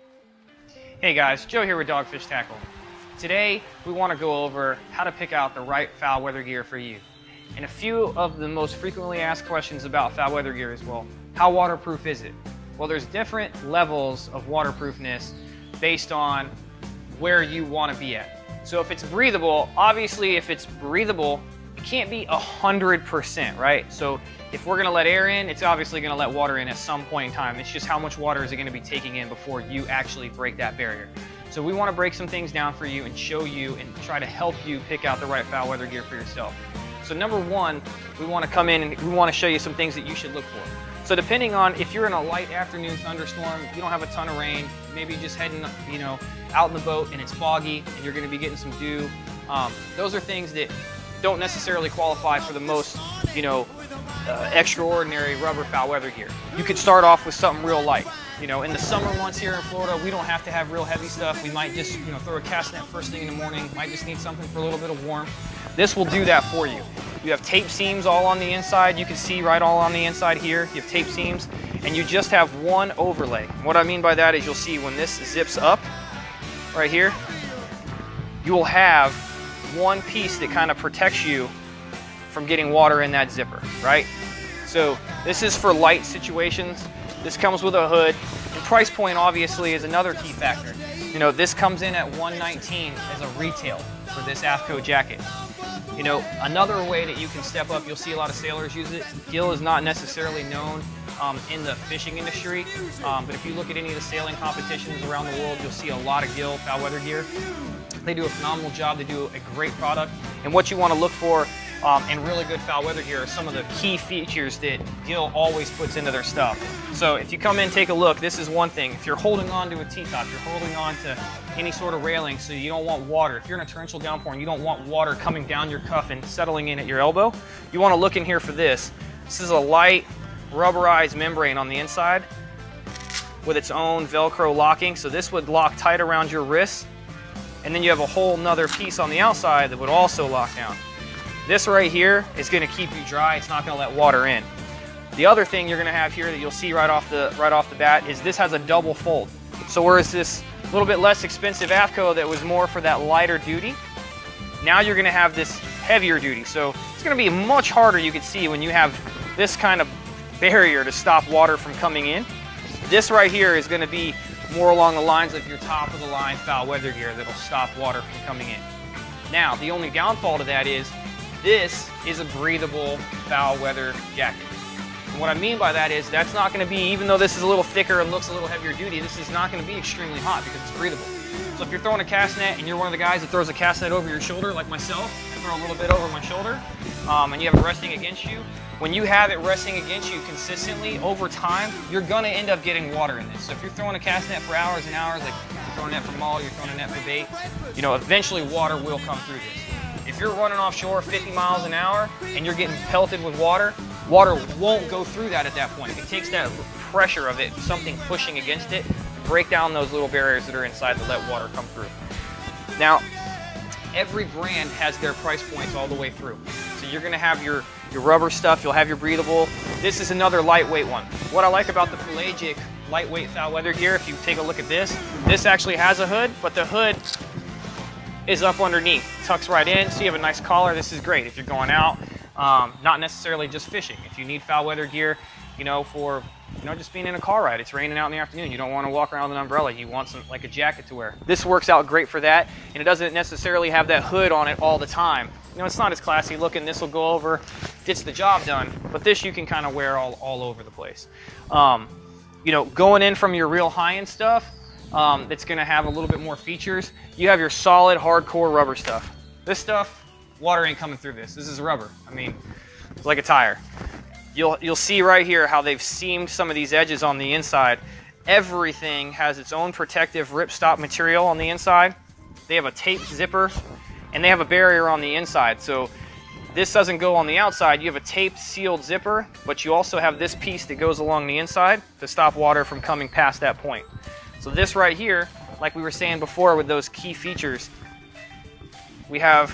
Hey guys, Joe here with Dogfish Tackle. Today we want to go over how to pick out the right foul weather gear for you. And a few of the most frequently asked questions about foul weather gear is, well, how waterproof is it? Well, there's different levels of waterproofness based on where you want to be at. So if it's breathable, obviously if it's breathable, it can't be 100%, right? So if we're gonna let air in, it's obviously gonna let water in at some point in time. It's just how much water is it gonna be taking in before you actually break that barrier. So we wanna break some things down for you and show you and try to help you pick out the right foul weather gear for yourself. So number one, we wanna come in and we wanna show you some things that you should look for. So depending on if you're in a light afternoon thunderstorm, you don't have a ton of rain, maybe you're just heading, out in the boat and it's foggy and you're gonna be getting some dew. Those are things that don't necessarily qualify for the most, extraordinary rubber foul weather gear. You could start off with something real light. In the summer months here in Florida, we don't have to have real heavy stuff. We might just, throw a cast net first thing in the morning. Might just need something for a little bit of warmth. This will do that for you. You have tape seams all on the inside. You can see right all on the inside here. You have tape seams, and you just have one overlay. What I mean by that is you'll see when this zips up right here, you will have one piece that kind of protects you from getting water in that zipper, right? So this is for light situations. This comes with a hood. And price point obviously is another key factor. This comes in at $119 as a retail for this AFCO jacket. Another way that you can step up, you'll see a lot of sailors use it. Gill is not necessarily known in the fishing industry, but if you look at any of the sailing competitions around the world, you'll see a lot of Gill foul weather gear. They do a phenomenal job. They do a great product. And what you want to look for in really good foul weather gear are some of the key features that Gill always puts into their stuff. So if you come in, take a look, this is one thing. If you're holding on to a T-top, you're holding on to any sort of railing so you don't want water. If you're in a torrential downpour and you don't want water coming down your cuff and settling in at your elbow, you want to look in here for this. This is a light rubberized membrane on the inside with its own Velcro locking. So this would lock tight around your wrists. And then you have a whole nother piece on the outside that would also lock down. This right here is going to keep you dry. It's not going to let water in. The other thing you're going to have here that you'll see right off the bat is this has a double fold. So whereas this little bit less expensive AFCO that was more for that lighter duty, now you're going to have this heavier duty. So it's going to be much harder, you can see, when you have this kind of barrier to stop water from coming in. This right here is going to be more along the lines of your top of the line foul weather gear that'll stop water from coming in. Now, the only downfall to that is this is a breathable foul weather jacket. And what I mean by that is that's not going to be, even though this is a little thicker and looks a little heavier duty, this is not going to be extremely hot because it's breathable. So if you're throwing a cast net and you're one of the guys that throws a cast net over your shoulder, like myself, I throw a little bit over my shoulder, and you have it resting against you, when you have it resting against you consistently over time, you're going to end up getting water in this. So if you're throwing a cast net for hours and hours, like you're throwing a net for maul, you're throwing a net for bait, eventually water will come through this. If you're running offshore 50 miles an hour and you're getting pelted with water, water won't go through that at that point. It takes that pressure of it, something pushing against it, to break down those little barriers that are inside to let water come through. Now, every brand has their price points all the way through. So you're going to have your rubber stuff, you'll have your breathable. This is another lightweight one. What I like about the pelagic lightweight foul weather gear, if you take a look at this actually has a hood, but the hood is up underneath. It tucks right in, so you have a nice collar. This is great if you're going out, not necessarily just fishing. If you need foul weather gear, for just being in a car ride, it's raining out in the afternoon, you don't want to walk around with an umbrella, you want like a jacket to wear. This works out great for that, and it doesn't necessarily have that hood on it all the time. It's not as classy looking. This will go over, gets the job done, but this you can kind of wear all over the place. Going in from your real high-end stuff, that's going to have a little bit more features. You have your solid, hardcore rubber stuff. This stuff, water ain't coming through this. This is rubber. I mean, it's like a tire. You'll see right here how they've seamed some of these edges on the inside. Everything has its own protective ripstop material on the inside. They have a tape zipper, and they have a barrier on the inside. So this doesn't go on the outside. You have a taped sealed zipper, but you also have this piece that goes along the inside to stop water from coming past that point. So this right here, like we were saying before with those key features, we have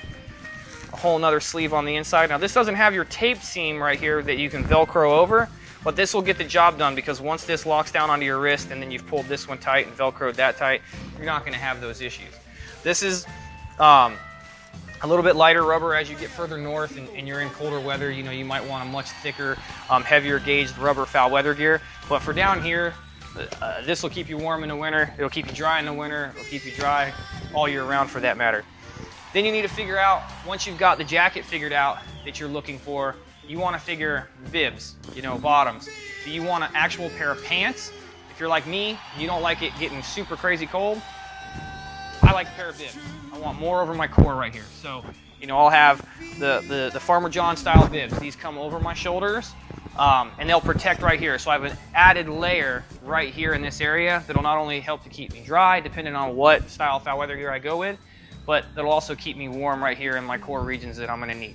a whole nother sleeve on the inside. Now this doesn't have your tape seam right here that you can Velcro over. But this will get the job done, because once this locks down onto your wrist and then you've pulled this one tight and Velcroed that tight, you're not going to have those issues. This is a little bit lighter rubber as you get further north and you're in colder weather. You know, you might want a much thicker, heavier gauged rubber foul weather gear. But for down here, this will keep you warm in the winter. It'll keep you dry in the winter. It'll keep you dry all year round, for that matter. Then you need to figure out, once you've got the jacket figured out that you're looking for, you want to figure bibs, you know, bottoms. Do you want an actual pair of pants? If you're like me, you don't like it getting super crazy cold, I like a pair of bibs. I want more over my core right here. So, you know, I'll have the Farmer John style bibs. These come over my shoulders, and they'll protect right here. So I have an added layer right here in this area that'll not only help to keep me dry, depending on what style foul weather gear I go with, but that'll also keep me warm right here in my core regions that I'm gonna need.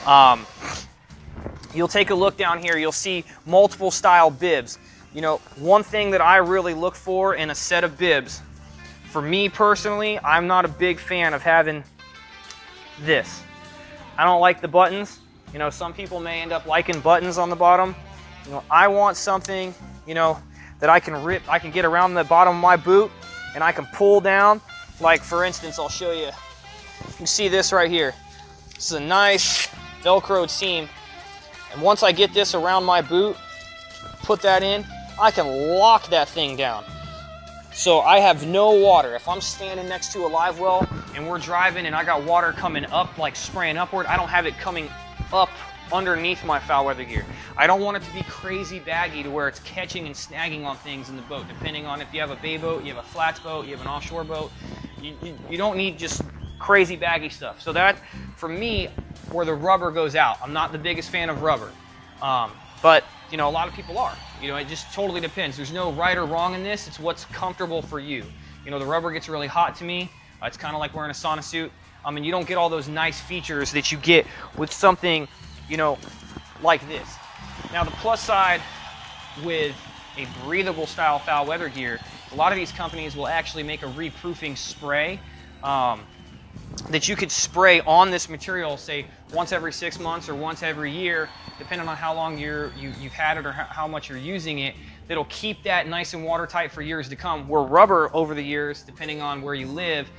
You'll take a look down here, you'll see multiple style bibs. You know, one thing that I really look for in a set of bibs, for me personally, I'm not a big fan of having this. I don't like the buttons. You know, some people may end up liking buttons on the bottom. You know, I want something, you know, that I can rip, I can get around the bottom of my boot and I can pull down. Like, for instance, I'll show you. You can see this right here. This is a nice Velcroed seam. And once I get this around my boot, put that in, I can lock that thing down. So I have no water. If I'm standing next to a live well and we're driving and I got water coming up, like spraying upward, I don't have it coming up underneath my foul weather gear. I don't want it to be crazy baggy to where it's catching and snagging on things in the boat, depending on if you have a bay boat, you have a flats boat, you have an offshore boat. You don't need just crazy baggy stuff. So that, for me, where the rubber goes out. I'm not the biggest fan of rubber, but you know, a lot of people are. You know, it just totally depends. There's no right or wrong in this. It's what's comfortable for you. You know, the rubber gets really hot to me. It's kind of like wearing a sauna suit. And you don't get all those nice features that you get with something, you know, like this. Now, the plus side with a breathable style foul weather gear, a lot of these companies will actually make a reproofing spray that you could spray on this material, say once every 6 months or once every year, depending on how long you've had it or how much you're using it, that'll keep that nice and watertight for years to come. Where rubber, over the years, depending on where you live,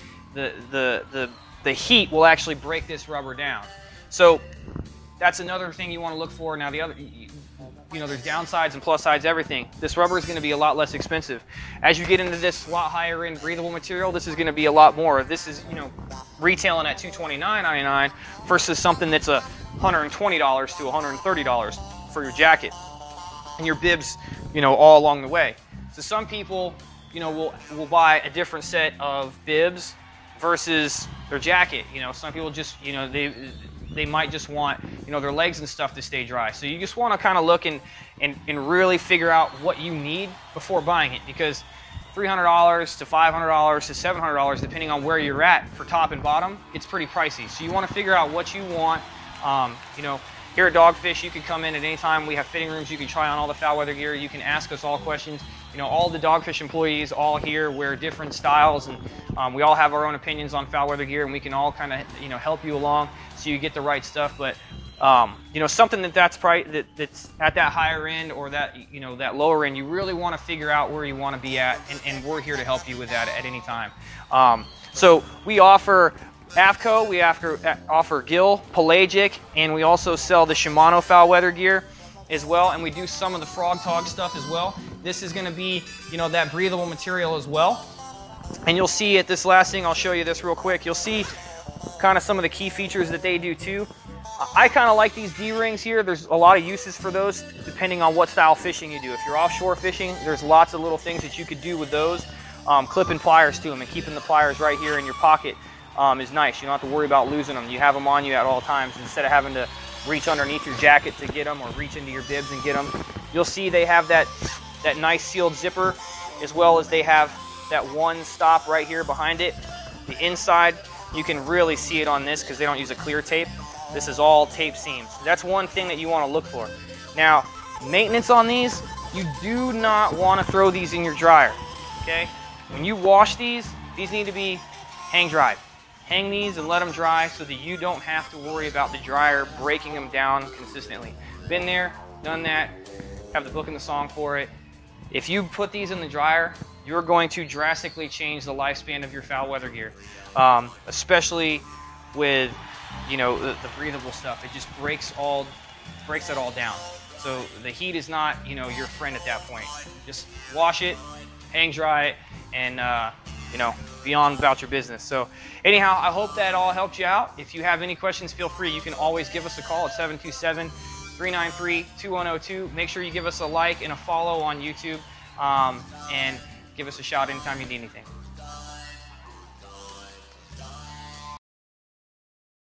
the heat will actually break this rubber down. So that's another thing you want to look for. Now, the other, you know, there's downsides and plus sides, everything. This rubber is going to be a lot less expensive. As you get into this lot higher end breathable material, this is going to be a lot more. This is, you know, retailing at $229.99 versus something that's $120 to $130 for your jacket and your bibs, you know, all along the way. So some people, you know, will buy a different set of bibs versus their jacket. You know, some people just, you know, they might just want, you know, their legs and stuff to stay dry. So you just want to kind of look and really figure out what you need before buying it, because $300 to $500 to $700, depending on where you're at for top and bottom, it's pretty pricey. So you want to figure out what you want. You know, here at Dogfish, you can come in at any time. We have fitting rooms. You can try on all the foul weather gear. You can ask us all questions. You know, all the Dogfish employees all here wear different styles, and we all have our own opinions on foul weather gear, and we can all kind of, you know, help you along so you get the right stuff. But you know, something that's at that higher end or that, you know, that lower end, you really want to figure out where you want to be at, and we're here to help you with that at any time. So we offer AFCO, we offer Gill, Pelagic, and we also sell the Shimano foul weather gear as well, and we do some of the Frog Tog stuff as well. This is going to be, you know, that breathable material as well. And you'll see at this last thing, I'll show you this real quick. You'll see kind of some of the key features that they do too. I kind of like these D-rings here. There's a lot of uses for those depending on what style fishing you do. If you're offshore fishing, there's lots of little things that you could do with those. Clipping pliers to them and keeping the pliers right here in your pocket is nice. You don't have to worry about losing them. You have them on you at all times instead of having to reach underneath your jacket to get them or reach into your bibs and get them. You'll see they have that nice sealed zipper, as well as they have that one stop right here behind it. The inside, you can really see it on this because they don't use a clear tape. This is all tape seams. That's one thing that you want to look for. Now, maintenance on these, you do not want to throw these in your dryer, okay? When you wash these need to be hang dried. Hang these and let them dry so that you don't have to worry about the dryer breaking them down consistently. Been there, done that. have the book and the song for it. If you put these in the dryer, you're going to drastically change the lifespan of your foul weather gear, especially with, you know, the breathable stuff. It just breaks it all down. So the heat is not, you know, your friend at that point. Just wash it, hang dry it, and you know, be on about your business. So anyhow, I hope that all helped you out. If you have any questions, feel free. You can always give us a call at 727-393-2102. Make sure you give us a like and a follow on YouTube, and give us a shout anytime you need anything.